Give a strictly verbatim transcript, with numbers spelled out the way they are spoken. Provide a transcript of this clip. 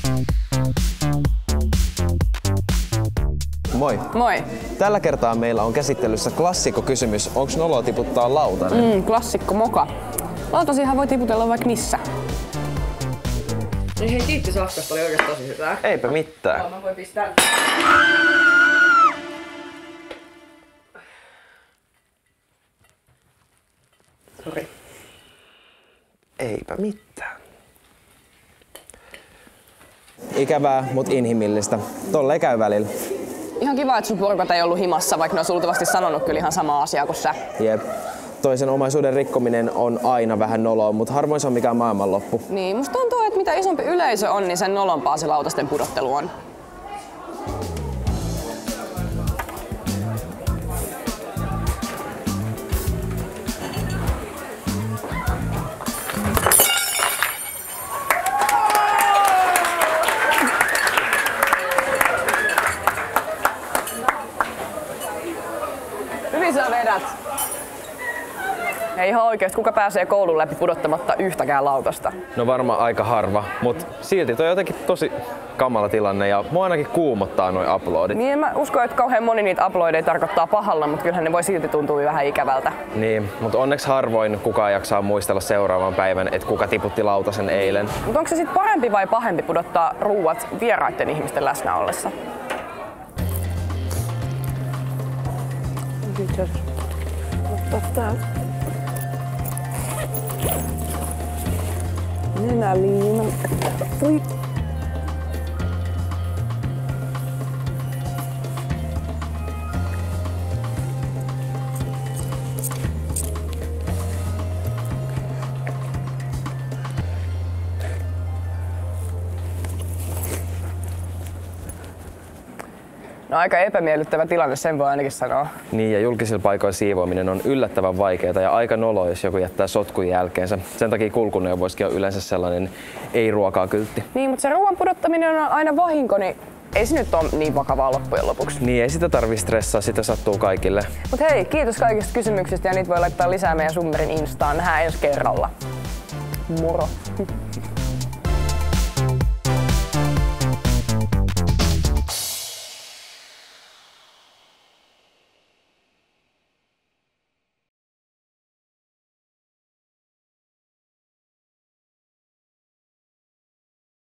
Moi. Moi. Tällä kertaa meillä on käsittelyssä klassikkokysymys. Onko noloa tiputtaa lautanen? Mm, klassikko moka. Lautasiahan voi tiputella vaikka missä. Niin hei, kiitti safkasta, oli oikeesti tosi hyvää. Eipä mitään. Joo, mä voin pistää. Sori. Eipä mitään. Ikävää, mut inhimillistä. Tolleen käy välillä. Ihan kiva, että sun porukat ei ollut himassa, vaikka ne olisi luultavasti sanonut kyllä ihan samaa asiaa kuin sä. Jep. Toisen omaisuuden rikkominen on aina vähän noloa, mutta harvoin se on mikään maailmanloppu. Niin, musta tuntuu, että mitä isompi yleisö on, niin sen nolompaa se lautasten pudottelu on. Hyvin sä vedät. Ja ihan oikeesti, kuka pääsee koulun läpi pudottamatta yhtäkään lautasta? No varmaan aika harva, mutta silti toi on jotenkin tosi kamala tilanne ja mua ainakin kuumottaa noi uploadit. Niin, mä uskon, että kauhean moni niitä uploadeja tarkoittaa pahalla, mutta kyllähän ne voi silti tuntua vähän ikävältä. Niin, mutta onneksi harvoin kukaan jaksaa muistella seuraavan päivän, että kuka tiputti lautasen eilen. Mutta onko se sitten parempi vai pahempi pudottaa ruuat vieraiden ihmisten läsnä ollessa? Nenäliina. Ui. No aika epämiellyttävä tilanne, sen voi ainakin sanoa. Niin, ja julkisilla paikoilla siivoaminen on yllättävän vaikeaa ja aika noloa, jos joku jättää sotkun jälkeensä. Sen takia kulkuneuvoissakin on yleensä sellainen ei-ruokaa -kyltti. Niin, mutta se ruoan pudottaminen on aina vahinko, niin ei se nyt ole niin vakavaa loppujen lopuksi. Niin, ei sitä tarvitse stressaa, sitä sattuu kaikille. Mut hei, kiitos kaikista kysymyksistä ja niitä voi laittaa lisää meidän Summerin Instaan. Nähdään ensi kerralla. Moro!